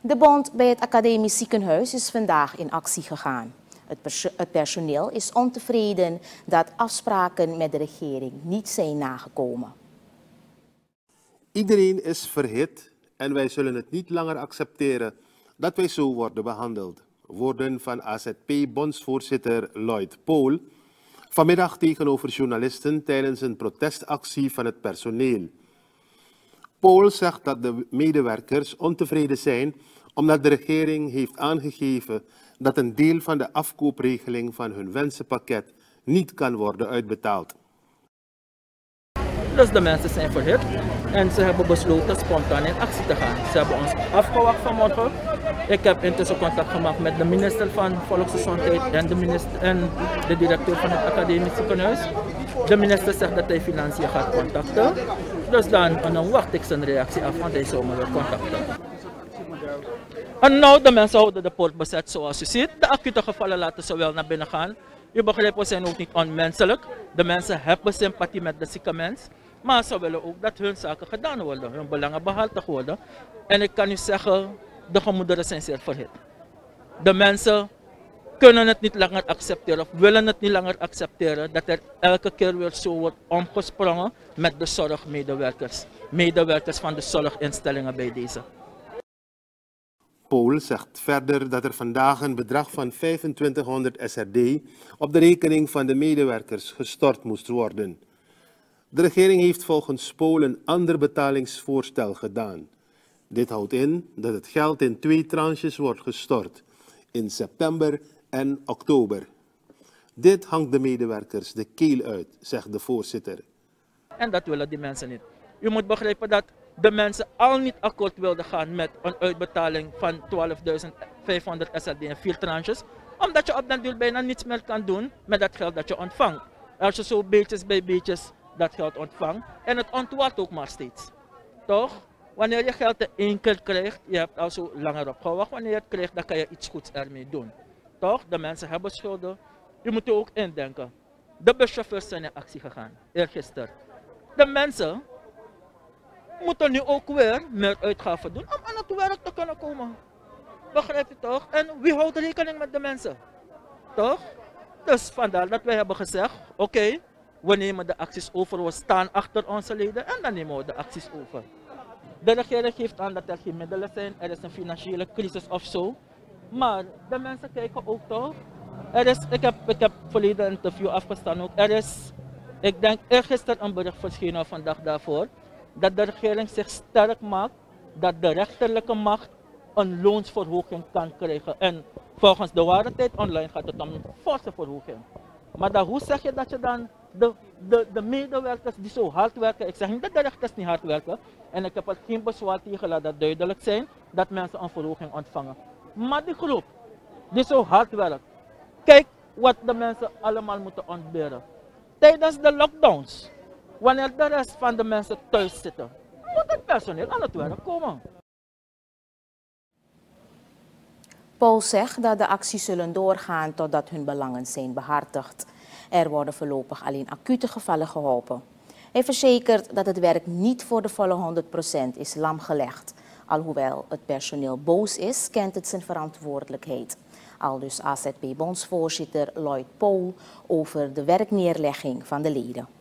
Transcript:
De bond bij het Academisch Ziekenhuis is vandaag in actie gegaan. Het personeel is ontevreden dat afspraken met de regering niet zijn nagekomen. Iedereen is verhit en wij zullen het niet langer accepteren dat wij zo worden behandeld. Woorden van AZP-bondsvoorzitter Lloyd Pohl vanmiddag tegenover journalisten tijdens een protestactie van het personeel. Pohl zegt dat de medewerkers ontevreden zijn omdat de regering heeft aangegeven dat een deel van de afkoopregeling van hun wensenpakket niet kan worden uitbetaald. Dus de mensen zijn verhit en ze hebben besloten spontaan in actie te gaan. Ze hebben ons afgewacht vanmorgen. Ik heb intussen contact gemaakt met de minister van Volksgezondheid en de directeur van het Academisch Ziekenhuis. De minister zegt dat hij financiën gaat contacten. Dus dan wacht ik zijn reactie af, want hij zou me weer contacten. En nou, de mensen houden de poort bezet zoals u ziet. De acute gevallen laten ze wel naar binnen gaan. U begrijpt, we zijn ook niet onmenselijk. De mensen hebben sympathie met de zieke mens. Maar ze willen ook dat hun zaken gedaan worden, hun belangen behartigd worden. En ik kan u zeggen, de gemoederen zijn zeer verhit. De mensen kunnen het niet langer accepteren of willen het niet langer accepteren dat er elke keer weer zo wordt omgesprongen met de zorgmedewerkers. Medewerkers van de zorginstellingen bij deze. Pohl zegt verder dat er vandaag een bedrag van 2500 SRD op de rekening van de medewerkers gestort moest worden. De regering heeft volgens Pohl een ander betalingsvoorstel gedaan. Dit houdt in dat het geld in 2 tranches wordt gestort, in september en oktober. Dit hangt de medewerkers de keel uit, zegt de voorzitter. En dat willen die mensen niet. U moet begrijpen dat de mensen al niet akkoord wilden gaan met een uitbetaling van 12.500 SRD in 4 tranches, omdat je op den duur bijna niets meer kan doen met dat geld dat je ontvangt. Als je zo beetjes bij beetjes dat geld ontvangt en het ontwaart ook maar steeds. Toch? Wanneer je geld in 1 keer krijgt, je hebt al zo langer op gewacht, wanneer je het krijgt, dan kan je iets goeds ermee doen. Toch? De mensen hebben schulden. Je moet er ook indenken. De buschauffeurs zijn in actie gegaan, eergisteren. De mensen moeten nu ook weer meer uitgaven doen om aan het werk te kunnen komen. Begrijp je toch? En wie houdt rekening met de mensen? Toch? Dus vandaar dat wij hebben gezegd, oké, we nemen de acties over, we staan achter onze leden en dan nemen we de acties over. De regering geeft aan dat er geen middelen zijn, er is een financiële crisis of zo. Maar de mensen kijken ook toch. Ik heb verleden een interview afgestaan ook. Er is, ik denk eergisteren een bericht verschenen vandaag daarvoor, dat de regering zich sterk maakt dat de rechterlijke macht een loonsverhoging kan krijgen. En volgens de Ware Tijd online gaat het om een forse verhoging. Maar dan, hoe zeg je dat je dan de medewerkers die zo hard werken, ik zeg niet dat de rechters niet hard werken, en ik heb er geen bezwaar tegen, laat dat duidelijk zijn, dat mensen een verhoging ontvangen. Maar die groep die zo hard werkt, kijk wat de mensen allemaal moeten ontberen. Tijdens de lockdowns, wanneer de rest van de mensen thuis zitten, moet het personeel aan het werk komen. Pohl zegt dat de acties zullen doorgaan totdat hun belangen zijn behartigd. Er worden voorlopig alleen acute gevallen geholpen. Hij verzekert dat het werk niet voor de volle 100% is lamgelegd. Alhoewel het personeel boos is, kent het zijn verantwoordelijkheid. Aldus AZP-bondsvoorzitter Lloyd Pohl over de werkneerlegging van de leden.